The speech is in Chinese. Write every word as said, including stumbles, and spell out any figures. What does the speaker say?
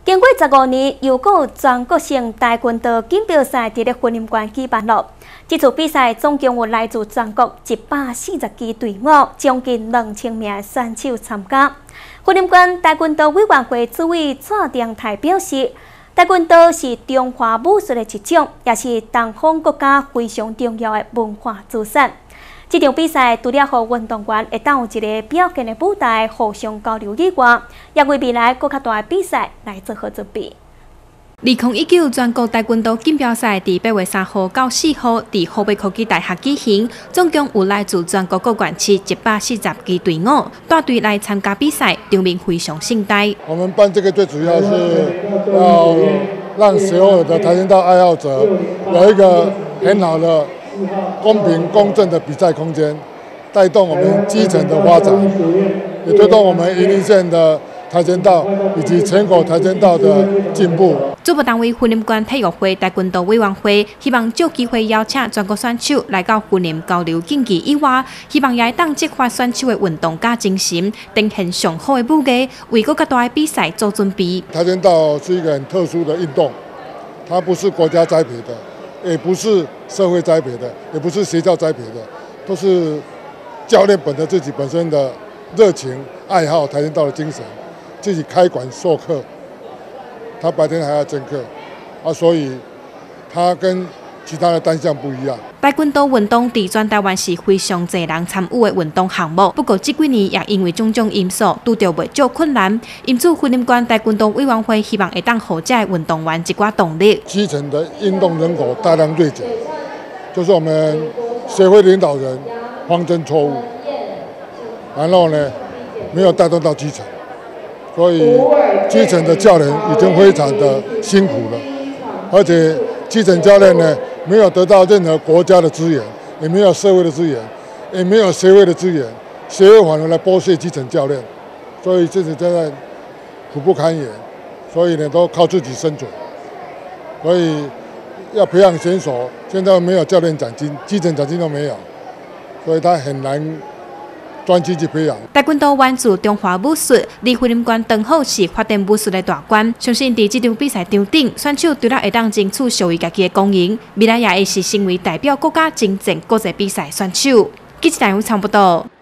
经过十五年，又有全国性跆拳道锦标赛伫咧云林县举办了。这次比赛总共有来自全国一百四十支队伍，将近两千名选手参加。云林县跆拳道委员会主委蔡定泰表示，跆拳道是中华武术的一种，也是东方国家非常重要的文化资产。这场比赛除了让运动员会当有一个表现的舞台，互相交流以外，也为未来更较大的比赛来做好准备。 二零一九全国跆拳道锦标赛伫八月三号到四号伫湖北科技大学举行，总共有来自全国各县市一百四十支队伍带队来参加比赛，场面非常盛大。 我们办这个最主要是要让所有的跆拳道爱好者有一个很好的公平公正的比赛空间，带动我们基层的发展，也推动我们云林县的跆拳道以及全国跆拳道的进步。 主办单位云林县体育会跆拳道委员会希望借机会邀请全国选手来到云林交流竞技以外，希望也会当激发选手的运动加精神，呈现上好的武艺，为更较大的比赛做准备。 跆拳道是一个很特殊的运动，它不是国家栽培的，也不是社会栽培的，也不是学校栽培的，都是教练本着自己本身的热情、爱好跆拳道的精神，自己开馆授课。他白天还要兼课，啊，所以他跟其他的单项不一样。 跆拳道运动伫全台湾是非常侪人参与的运动项目，不过这几年也因为种种因素，拄着袂少困难。因此，云林县跆拳道委员会希望会当予这运动员一寡动力。 基层的运动人口大量锐减，就是我们协会领导人方针错误，然后呢，没有带动到基层。所以基层的教练已经非常的辛苦了，而且基层教练呢没有得到任何国家的资源，也没有社会的资源，也没有协会的资源，协会反而来剥削基层教练，所以这是真的苦不堪言。所以呢，都靠自己生存。所以要培养选手，现在没有教练奖金，基层奖金都没有，所以他很难。专机去培养。 跆拳道源自中华武术，离云林县刚好是发展武术的大关。相信在这场比赛场顶，选手除了会当争取属于家己的公赢，未来也会是成为代表国家征战国际比赛选手。记者陈永昌报道。